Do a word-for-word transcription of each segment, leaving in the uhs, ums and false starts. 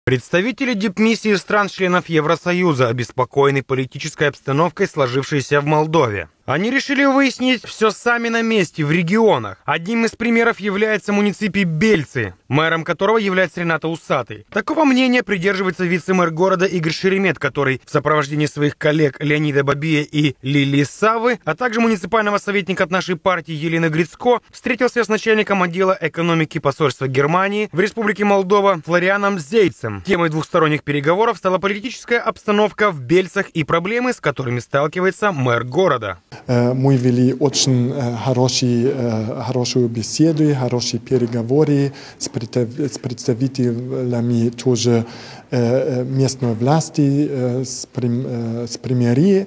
Представители дипмиссии стран-членов Евросоюза обеспокоены политической обстановкой, сложившейся в Молдове. Они решили выяснить все сами на месте, в регионах. Одним из примеров является муниципий Бельцы, мэром которого является Ренато Усатый. Такого мнения придерживается вице-мэр города Игорь Шеремет, который в сопровождении своих коллег Леонида Бабия и Лилии Саввы, а также муниципального советника от нашей партии Елены Грицко, встретился с начальником отдела экономики посольства Германии в Республике Молдова Флорианом Зейцем. Темой двухсторонних переговоров стала политическая обстановка в Бельцах и проблемы, с которыми сталкивается мэр города. Мы вели очень хорошие, хорошую беседу, хорошие переговоры с представителями тоже местной власти, с премьером.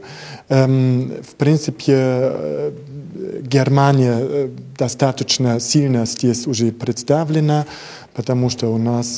В принципе, Германия достаточно сильно здесь уже представлена, потому что у нас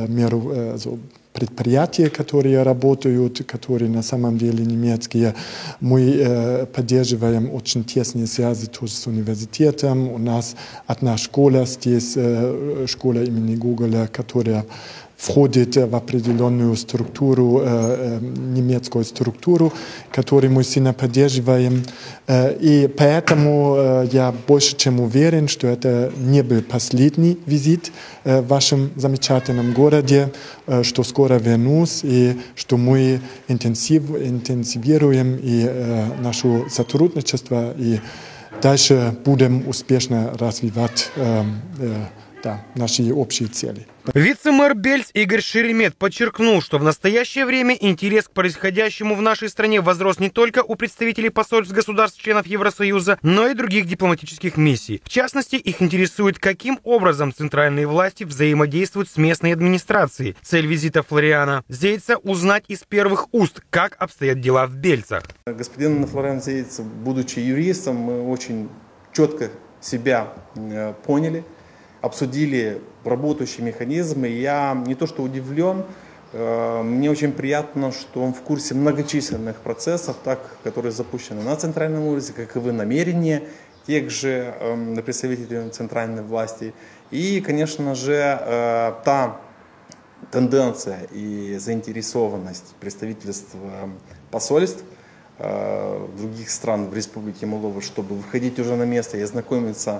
предприятия, которые работают, которые на самом деле немецкие. Мы э, поддерживаем очень тесные связи тоже с университетом. У нас одна школа здесь, э, школа имени Гоголя, которая входит в определенную структуру, э, немецкую структуру, которую мы сильно поддерживаем. Э, и поэтому э, я больше чем уверен, что это не был последний визит э, в вашем замечательном городе, э, что скоро вернусь, и что мы интенсив, интенсивируем и, э, наше сотрудничество, и дальше будем успешно развивать э, э, да, наши общие цели. Вице-мэр Бельц Игорь Шеремет подчеркнул, что в настоящее время интерес к происходящему в нашей стране возрос не только у представителей посольств государств-членов Евросоюза, но и других дипломатических миссий. В частности, их интересует, каким образом центральные власти взаимодействуют с местной администрацией. Цель визита Флориана Зейца – узнать из первых уст, как обстоят дела в Бельцах. Господин Флориан Зейц, будучи юристом, мы очень четко себя поняли, обсудили работающие механизмы. Я не то что удивлен, мне очень приятно, что он в курсе многочисленных процессов, так, которые запущены на центральном уровне, каковы намерения тех же представителей центральной власти. И, конечно же, та тенденция и заинтересованность представительств посольств других стран в Республике Молдова, чтобы выходить уже на место и ознакомиться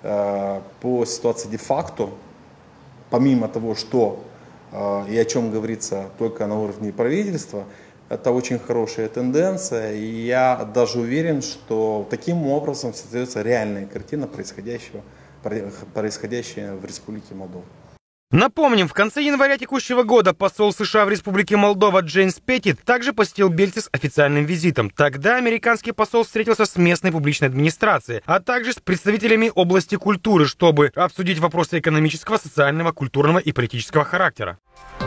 по ситуации де-факто, помимо того, что и о чем говорится только на уровне правительства, это очень хорошая тенденция, и я даже уверен, что таким образом создается реальная картина происходящего, происходящего в Республике Молдова. Напомним, в конце января текущего года посол США в Республике Молдова Джеймс Петтит также посетил Бельцы с официальным визитом. Тогда американский посол встретился с местной публичной администрацией, а также с представителями области культуры, чтобы обсудить вопросы экономического, социального, культурного и политического характера.